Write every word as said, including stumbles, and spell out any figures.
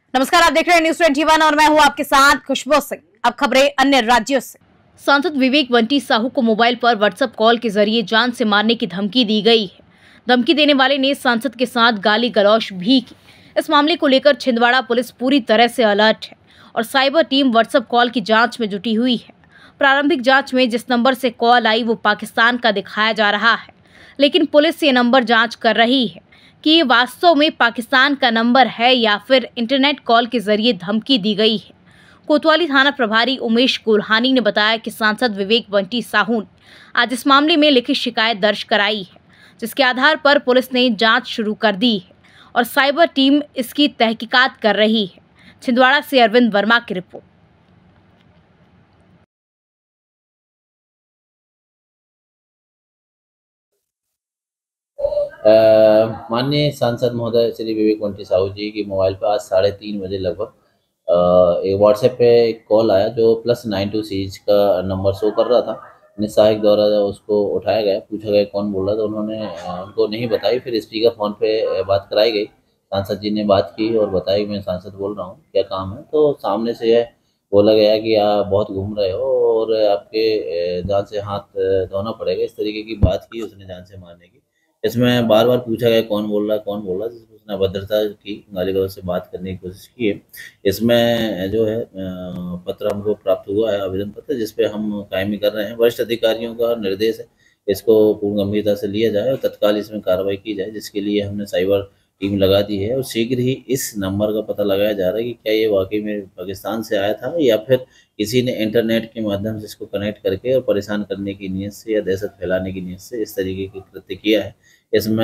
नमस्कार, आप देख रहे हैं न्यूज़ इक्कीस और मैं हूं आपके साथ खुशबू सिंह। अब खबरें अन्य राज्यों से। सांसद विवेक बंटी साहू को मोबाइल पर व्हाट्सएप कॉल के जरिए जान से मारने की धमकी दी गई है। धमकी देने वाले ने सांसद के साथ गाली गलौज भी की। इस मामले को लेकर छिंदवाड़ा पुलिस पूरी तरह से अलर्ट है और साइबर टीम व्हाट्सएप कॉल की जाँच में जुटी हुई है। प्रारंभिक जाँच में जिस नंबर से कॉल आई वो पाकिस्तान का दिखाया जा रहा है, लेकिन पुलिस ये नंबर जाँच कर रही है कि ये वास्तव में पाकिस्तान का नंबर है या फिर इंटरनेट कॉल के जरिए धमकी दी गई है। कोतवाली थाना प्रभारी उमेश गुल्हानी ने बताया कि सांसद विवेक बंटी साहू ने आज इस मामले में लिखित शिकायत दर्ज कराई है, जिसके आधार पर पुलिस ने जांच शुरू कर दी है और साइबर टीम इसकी तहकीकात कर रही है। छिंदवाड़ा से अरविंद वर्मा की रिपोर्ट। अ, माननीय सांसद महोदय श्री विवेक बंटी साहू जी की मोबाइल पर आज साढ़े तीन बजे लगभग अ, एक व्हाट्सएप पे एक कॉल आया जो प्लस नाइन टू सीरीज का नंबर शो कर रहा था। निस्सहायक द्वारा उसको उठाया गया, पूछा गया कौन बोल रहा था, उन्होंने अ, उनको नहीं बताई। फिर स्पीकर फ़ोन पे बात कराई गई, सांसद जी ने बात की और बताया कि मैं सांसद बोल रहा हूँ, क्या काम है। तो सामने से यह बोला गया कि आप बहुत घूम रहे हो और आपके अ, जान से हाथ अ, धोना पड़ेगा, इस तरीके की बात की उसने जान से मारने की। इसमें बार-बार पूछा गया कौन बोल रहा है, कौन बोल रहा है, जिसमें उसने अभद्रता की, गाली-गलौज से बात करने की कोशिश की है। इसमें जो है अ, पत्र हमको प्राप्त हुआ है, आवेदन पत्र, जिस पे हम कायमी कर रहे हैं। वरिष्ठ अधिकारियों का निर्देश है, इसको पूर्ण गंभीरता से लिया जाए और तत्काल इसमें कार्रवाई की जाए, जिसके लिए हमने साइबर टीम लगा दी है और शीघ्र ही इस नंबर का पता लगाया जा रहा है कि क्या ये वाक़ई में पाकिस्तान से आया था या फिर किसी ने इंटरनेट के माध्यम से इसको कनेक्ट करके और परेशान करने की नीयत से या दहशत फैलाने की नीयत से इस तरीके के कृत्य किया है। इसमें